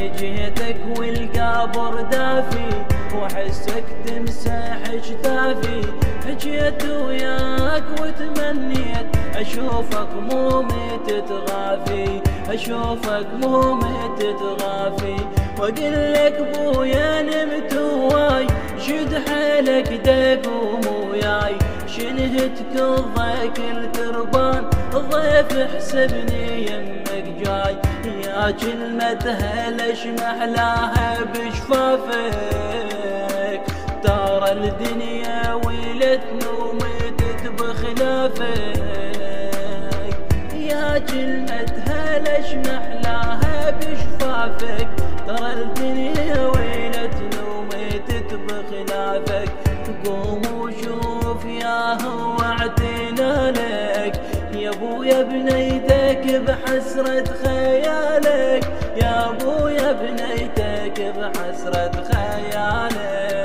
جهتك والقبر دافي وحسك تمسح جدافي. حجيت وياك وتمنيت اشوفك مو ميت تغافي، اشوفك مو ميت تغافي. واقلك بويا نمت هواي شد حيلك دقوم وياي. شنهتك الضيق التربان الضيف حسبني يمك جاي. يا كلمتها ليش محلاها بشفافك، ترى الدنيا ويلتني وميتت بخلافك. يا كلمتها ليش محلاها بشفافك، ترى الدنيا ويلتني وميتت بخلافك. قوم وشوف يا هو اعتنا لك يا ابويا بنيتك بحسرة خيالك، يا ابويا بنيتك بحسرة خيالك.